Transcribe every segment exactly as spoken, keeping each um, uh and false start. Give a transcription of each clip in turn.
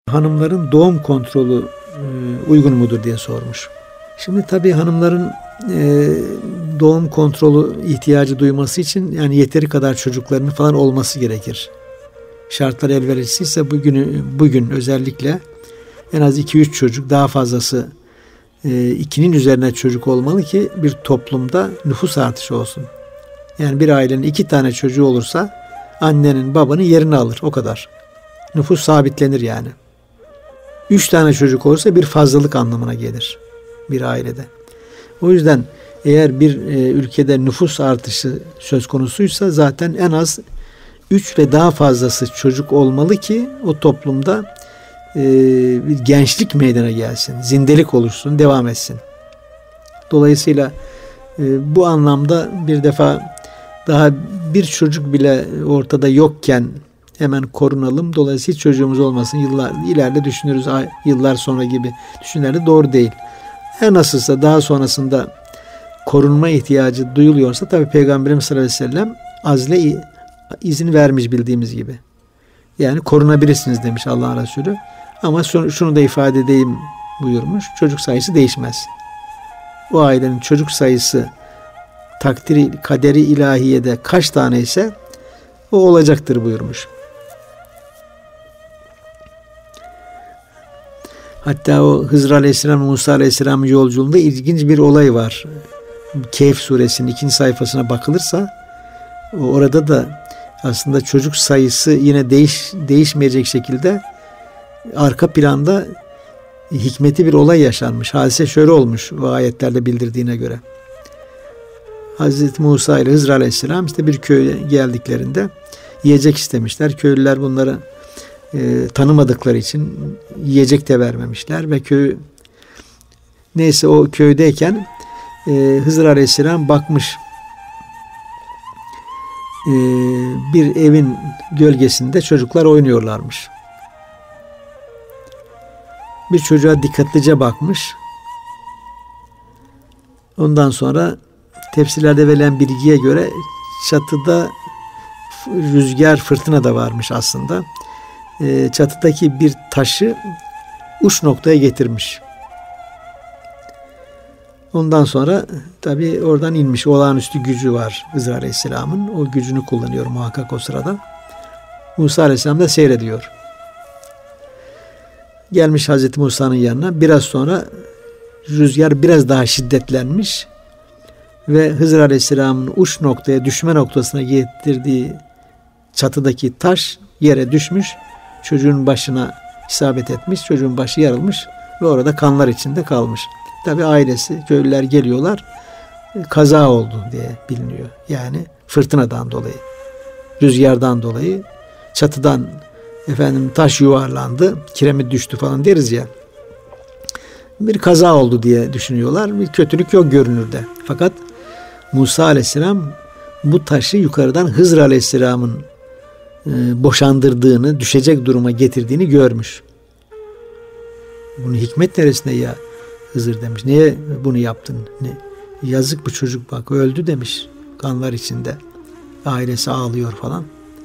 hanımların doğum kontrolü e, uygun mudur diye sormuş. Şimdi tabii hanımların e, doğum kontrolü ihtiyacı duyması için yani yeteri kadar çocuklarının falan olması gerekir. Şartlar elverişliyse bugün, bugün özellikle en az iki üç çocuk, daha fazlası e, ikinin üzerine çocuk olmalı ki bir toplumda nüfus artışı olsun. Yani bir ailenin iki tane çocuğu olursa annenin babanın yerini alır, o kadar. Nüfus sabitlenir yani. Üç tane çocuk olursa bir fazlalık anlamına gelir bir ailede. O yüzden eğer bir e, ülkede nüfus artışı söz konusuysa zaten en az üç ve daha fazlası çocuk olmalı ki o toplumda e, bir gençlik meydana gelsin, zindelik oluşsun, devam etsin. Dolayısıyla e, bu anlamda bir defa daha bir çocuk bile ortada yokken hemen korunalım. Dolayısıyla hiç çocuğumuz olmasın. Yıllar ileride düşünürüz, yıllar sonra gibi düşünürler de doğru değil. Her nasılsa daha sonrasında korunma ihtiyacı duyuluyorsa tabi Peygamberimiz sallallahu aleyhi ve sellem azle izin vermiş bildiğimiz gibi. Yani korunabilirsiniz demiş Allah'ın Resulü. Ama şunu da ifade edeyim buyurmuş. Çocuk sayısı değişmez. O ailenin çocuk sayısı takdiri, kaderi ilahiyede kaç tane ise o olacaktır buyurmuş. Hatta o Hızır Aleyhisselam, Musa Aleyhisselam'ın yolculuğunda ilginç bir olay var. Kehf suresinin ikinci sayfasına bakılırsa orada da aslında çocuk sayısı yine değiş, değişmeyecek şekilde arka planda hikmeti bir olay yaşanmış. Hadise şöyle olmuş o ayetlerde bildirdiğine göre. Hazreti Musa ile Hızır Aleyhisselam işte bir köye geldiklerinde yiyecek istemişler. Köylüler bunları e, tanımadıkları için yiyecek de vermemişler ve köy neyse o köydeyken e, Hızır Aleyhisselam bakmış e, bir evin gölgesinde çocuklar oynuyorlarmış. Bir çocuğa dikkatlice bakmış. Ondan sonra tefsirlerde verilen bilgiye göre çatıda rüzgar, fırtına da varmış aslında. E, çatıdaki bir taşı uç noktaya getirmiş. Ondan sonra tabi oradan inmiş. Olağanüstü gücü var Hızır Aleyhisselam'ın. O gücünü kullanıyor muhakkak o sırada. Musa Aleyhisselam da seyrediyor. Gelmiş Hazreti Musa'nın yanına. Biraz sonra rüzgar biraz daha şiddetlenmiş ve Hızır Aleyhisselam'ın uç noktaya, düşme noktasına getirdiği çatıdaki taş yere düşmüş. Çocuğun başına isabet etmiş. Çocuğun başı yarılmış ve orada kanlar içinde kalmış. Tabi ailesi, köylüler geliyorlar. Kaza oldu diye biliniyor. Yani fırtınadan dolayı, rüzgardan dolayı çatıdan efendim taş yuvarlandı, kiremit düştü falan deriz ya. Bir kaza oldu diye düşünüyorlar. Bir kötülük yok görünürde. Fakat Musa Aleyhisselam bu taşı yukarıdan Hızır Aleyhisselam'ın e, boşandırdığını, düşecek duruma getirdiğini görmüş. Bunun hikmet neresinde ya Hızır demiş. Niye bunu yaptın? Ne? Yazık bu çocuk bak öldü demiş. Kanlar içinde. Ailesi ağlıyor falan.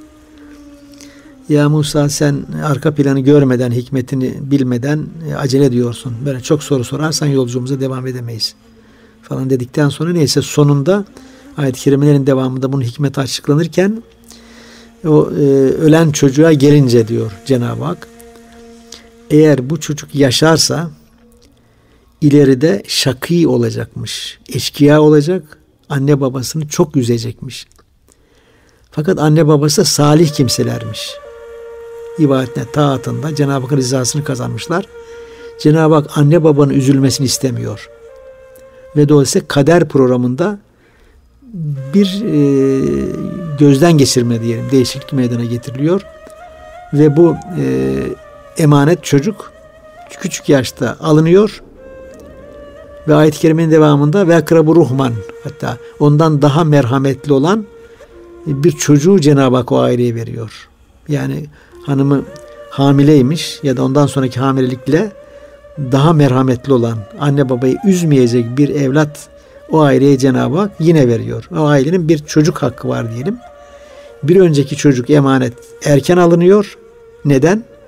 Ya Musa sen arka planı görmeden, hikmetini bilmeden acele ediyorsun. Böyle çok soru sorarsan yolculuğumuza devam edemeyiz. Falan dedikten sonra neyse sonunda ayet-i kerimelerin devamında bunun hikmeti açıklanırken o e, ölen çocuğa gelince diyor Cenab-ı Hak, eğer bu çocuk yaşarsa ileride şakî olacakmış, eşkıya olacak, anne babasını çok üzecekmiş. Fakat anne babası salih kimselermiş. İbadetine, taatında Cenab-ı Hakk'ın rızasını kazanmışlar. Cenab-ı Hak anne babanın üzülmesini istemiyor. Ve dolayısıyla kader programında bir e, gözden geçirme diyelim, değişiklik meydana getiriliyor. Ve bu e, emanet çocuk küçük yaşta alınıyor. Ve ayet-i kerimenin devamında ve akrabu ruhman, hatta ondan daha merhametli olan bir çocuğu Cenab-ı Hak o aileye veriyor. Yani hanımı hamileymiş ya da ondan sonraki hamilelikle daha merhametli olan, anne babayı üzmeyecek bir evlat o aileye Cenab-ı Hak yine veriyor. O ailenin bir çocuk hakkı var diyelim. Bir önceki çocuk emanet erken alınıyor. Neden?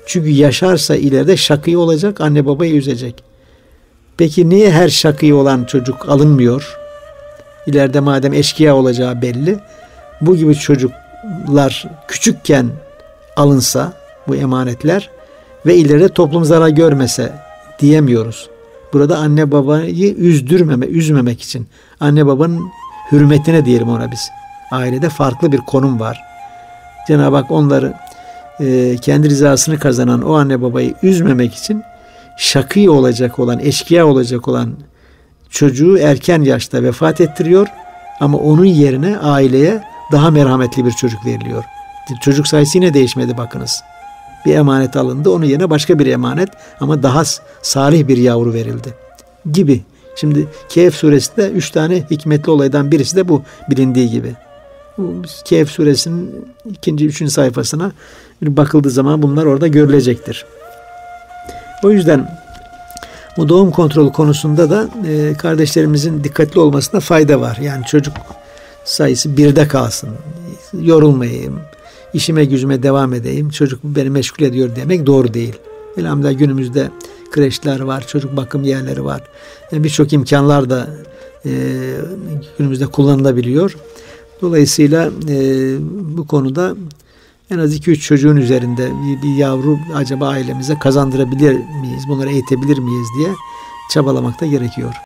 Çünkü yaşarsa ileride şakî olacak, anne babayı üzecek. Peki niye her şakî olan çocuk alınmıyor? İleride madem eşkıya olacağı belli, bu gibi çocuklar küçükken alınsa bu emanetler ve ileride toplum zarar görmese diyemiyoruz. Burada anne babayı üzdürmeme, üzmemek için, anne babanın hürmetine diyelim ona biz. Ailede farklı bir konum var. Cenab-ı Hak onları e, kendi rızasını kazanan o anne babayı üzmemek için şakî olacak olan, eşkıya olacak olan çocuğu erken yaşta vefat ettiriyor ama onun yerine aileye daha merhametli bir çocuk veriliyor. Çocuk sayısı yine değişmedi bakınız. Bir emanet alındı, onun yerine başka bir emanet ama daha salih bir yavru verildi gibi. Şimdi Kehf suresinde üç tane hikmetli olaydan birisi de bu, bilindiği gibi. Bu Kehf suresinin ikinci, üçüncü sayfasına bakıldığı zaman bunlar orada görülecektir. O yüzden bu doğum kontrolü konusunda da e, kardeşlerimizin dikkatli olmasına fayda var. Yani çocuk sayısı birde kalsın, yorulmayayım, işime gücüme devam edeyim, çocuk beni meşgul ediyor demek doğru değil. Elhamdülillah günümüzde kreşler var, çocuk bakım yerleri var. Yani birçok imkanlar da e, günümüzde kullanılabiliyor. Dolayısıyla e, bu konuda en az iki üç çocuğun üzerinde bir, bir yavru acaba ailemize kazandırabilir miyiz, bunları eğitebilir miyiz diye çabalamak da gerekiyor.